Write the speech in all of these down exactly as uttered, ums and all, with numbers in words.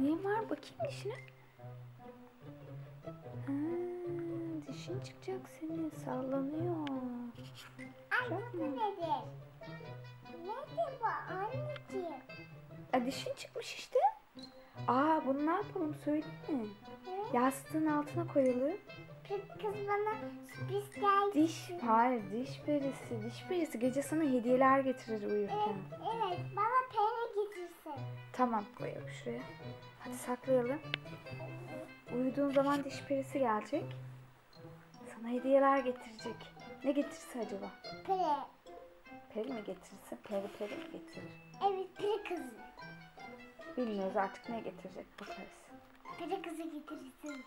Neyin var? Bakayım dişine. Ha, dişin çıkacak senin. Sallanıyor. Anne bu nedir? Nedir bu anneciğim? A, dişin çıkmış işte. Aa, bunu ne yapalım söyleyeyim mi? Evet. Yastığın altına koyalım. Kız bana sürpriz geldi. Diş, hayır diş perisi. Diş perisi gece sana hediyeler getirir uyurken. Evet, evet bana peri getirsin. Tamam, koyalım şuraya. Hadi saklayalım. Uyuduğun zaman diş perisi gelecek. Sana hediyeler getirecek. Ne getirse acaba? Peri. Peri mi getirirse? Peri peri mi getirir? Evet peri kızı. Bilmiyoruz artık ne getirecek, bakarız. Peri kızı getirsin.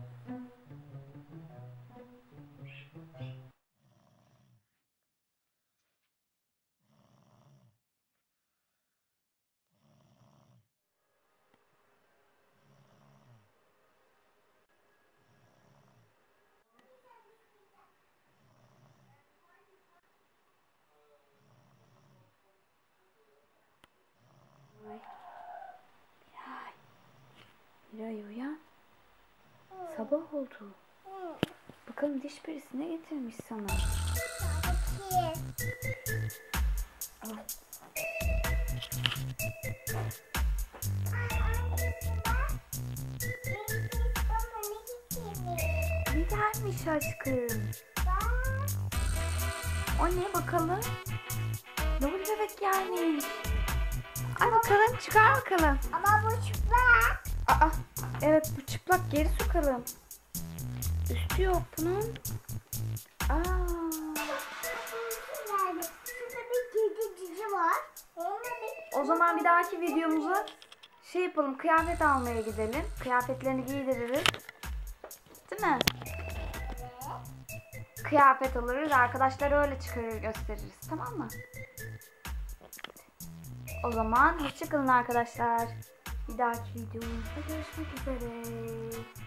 Ay. Miray. Miray uyan. Sabah oldu. Hı. Bakalım diş perisi ne getirmiş sana? Peki. Al. Ne gelmiş aşkım? O ne bakalım? Lol bebek gelmiş. Ay bakalım, çıkar bakalım. Ama bu çıplak. Aa, evet bu çıplak, geri sokalım. Üstü yok bunun. Aa, Yani şurada bir kedi cici var. Onunla bir... o zaman bir dahaki videomuza şey yapalım, kıyafet almaya gidelim. Kıyafetlerini giydiririz. Değil mi? Kıyafet alırız, arkadaşlar öyle çıkarır gösteririz, tamam mı? O zaman hoşçakalın arkadaşlar. Bir dahaki videomuzda görüşmek üzere.